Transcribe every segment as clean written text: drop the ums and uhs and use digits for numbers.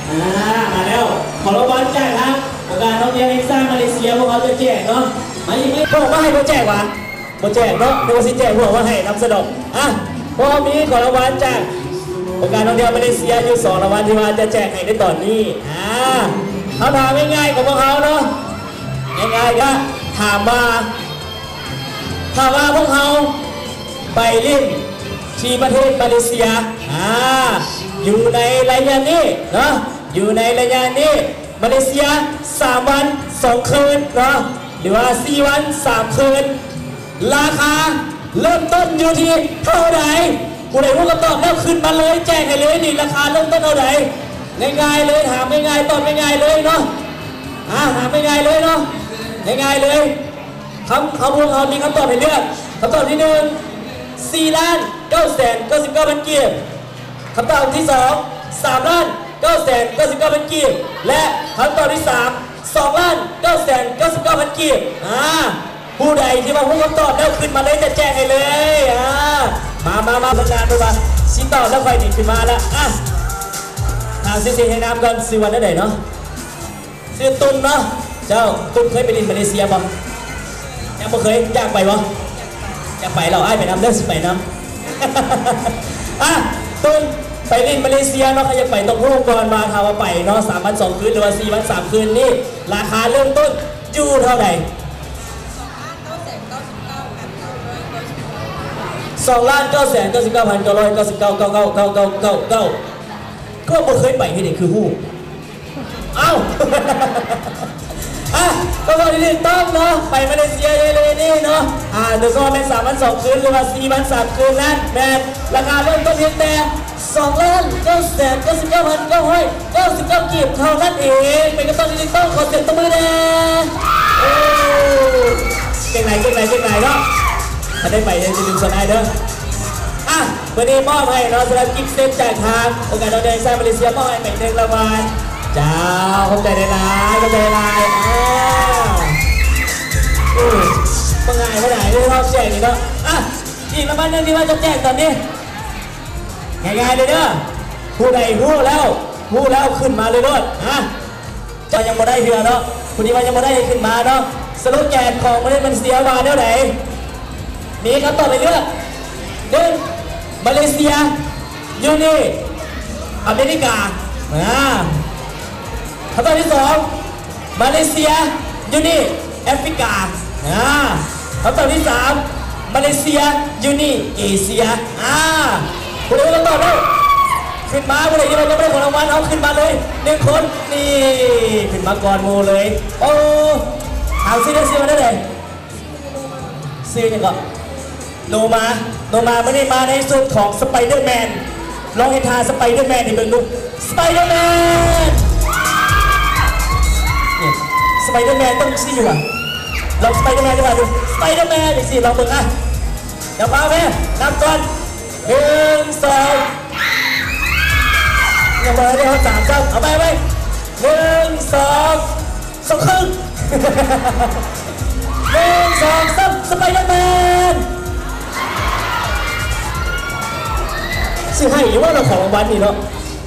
มาแล้วขอรางวัลแจกครับองค์การท่องเที่ยวแห่งชาติมาเลเซียพวกเขาจะแจกเนาะมาอีกไม่บอกว่าให้เขาแจกวะเขาแจกเนาะดูสิแจกบอกว่าให้นำสนองพอมีขอรางวัลจากองค์การท่องเที่ยวมาเลเซียอยู่2 รางวัลที่ว่าจะแจกให้ในตอนนี้เขาถามง่ายๆของพวกเขาเนาะง่ายๆก็ถามว่าพวกเขาไปเล่นที่ประเทศมาเลเซียอยู่ในระยะนี้เนาะอยู่ในระยะนี้มาเลเซีย3 วัน 2 คืนเนาะหรือว่า4 วัน 3 คืนราคาเริ่มต้นอยู่ที่เท่าไหร่ผู้ใดรู้คำตอบแล้วขึ้นมาเลยแจ้งให้เลยนี่ราคาเริ่มต้นเท่าไหร่ง่ายๆเลยถามง่ายๆตอบง่ายๆเลยเนาะถามง่ายๆเลยเนาะง่ายๆเลยพวกเขามีคำตอบให้เลือกคำตอบที่1 4,999,000 กีบคำตอบที่2 3,999,000 กีบและคำตอบที่3 2,999,000 กีบผู้ใดที่มาพูดคำตอบแล้วขึ้นมาเลยจะแจ้งให้เลยมาประกาศดูว่าชิ้นต่อแล้วไฟหนีขึ้นมาแล้วถามซีให้น้ำก่อนซื้อวันได้ไหนเนาะซื้อตุนเนาะเจ้าตุนเคยไปดินมาเลเซียป่ะยังไม่เคยอยากไปป่ะอยากไปเราไปน้ำเด้อสิไปน้ำตุนไปดินมาเลเซียเนาะใครอยากไปต้องพูดก่อนมาถามว่าไปเนาะ3 วัน 2 คืนหรือว่า4 วัน 3 คืนนี่ราคาเริ่มต้นอยู่เท่าไหร่2,999,999,999ก็ไม่เคยไปที่ไหนคือหู้ก็บอกที่ต้องเนาะไปมาเลเซียเลยนี่เนาะเดี๋ยวก็เป็น3 วัน 2 คืนหรือว่า4 วัน 3 คืนนั้นแมนราคาเริ่มต้นเพียงแต่2,999,999 กีบเท่านั้นเองเป็นกระต้นที่ต้องขอเสียงตบมือแน่เก่งไหนเนาะถ้าได้ไปจะดึงสนายเด้อวันนี้มอบให้เราสำหรับกิฟต์เซตจากทางองค์การท่องเที่ยวแห่งชาติมาเลเซียมอบให้เป็น1 รางวัลเจ้าเข้าใจได้ลายเป็นไงไม่ได้ที่เราแจกนี่เนาะอีกรางวัลนึงที่ว่าจะแจกตอนนี้ง่ายๆเลยเด้อผู้ใดรู้แล้วขึ้นมาเลยด้วยเจ้ายังไม่ได้เหือเนาะคุณที่ว่ายังไม่ได้ขึ้นมาเนาะสโลแกนของประเทศมันเสียมาเท่าไหร่มีคำตอบไปเลือก1มาเลเซียยูนี่อเมริกาคำตอบที่2มาเลเซียยูนี่แอฟริกาคำตอบที่3มาเลเซียยูนี่เอเชียคุณรู้คำตอบแล้วขึ้นมาผู้ใดที่เราจะไม่ได้ของรางวัลเอาขึ้นมาเลย1 คนนี่ขึ้นมาก่อนโมเลยโอ้ถามซื้อมาได้เลยซื้อยังก่อนโนมาไม่ได้มาในส่วนของสไปเดอร์แมนลองให้ทาสไปเดอร์แมนในเบื้องลุกสไปเดอร์แมนสไปเดอร์แมนต้องซี่อยู่ลองสไปเดอร์แมนดีกว่าดูสไปเดอร์แมนอีกสิลองเบิ่งเดี๋ยวมาแม่นับก่อน1 2ยังไม่ได้เขา3 3เอาไป1 2 2 ครึ่ง1 2 3สไปเดอร์แมนซื้อให้หรือว่าเราของรางวัลนี่เนาะ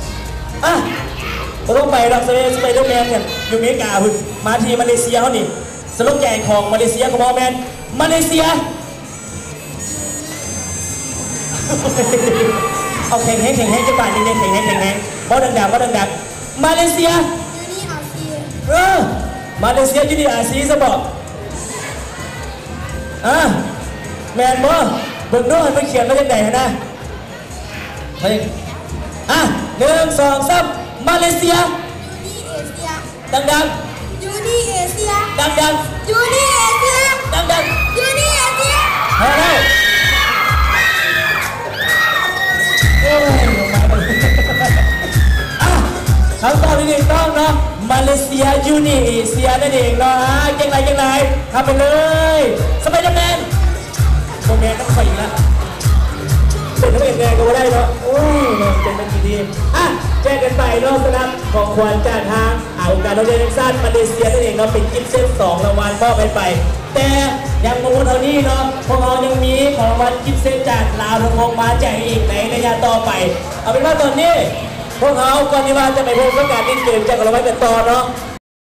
เราต้องไปรับสไปเดอร์แมนกันอยู่อเมริกาคุณมาทีมาเลเซียเขานี่สโลแกนของมาเลเซียของแมนมาเลเซียเอาแข่งจะป่านนี่แข่งเพราะดังมาเลเซียยูนี่อาซีมาเลเซียยูนี่อาซีจะบอกแมนบ่เบิ่งด้วยมันเขียนมาจากไหนนะ1 2 3มาเลเซียดังยูนี่เอเชียดังยูนี่เอเชียดังยูนี่เอเชียพอแล้วคำตอบที่ถูกต้องเนาะมาเลเซียยูนี่เอเชียนั่นเองเนาะยังไงทำไปเลยสไปเดอร์แมนโมเมนต์ต้องไปอีกแล้วเป็นนักเอกแดงก็ได้เนาะโอ้ยเป็นกี่ทีแจ้งกันไปเนาะสำหรับของขวัญจากทางองค์การท่องเที่ยวแห่งชาติมาเลเซียนั่นเองเนาะเป็นกิฟต์เซต2 รางวัลมอบไปแต่ยังไม่หมดเท่านี้เนาะพวกเรายังมีของรางวัลกิฟต์เซตจากลาวทงมาแจกอีกในระยะต่อไปเอาเป็นว่าตอนนี้พวกเขาก่อนที่ว่าจะไปพบกับการเล่นเกมจากเราไว้เป็นตอนเนาะ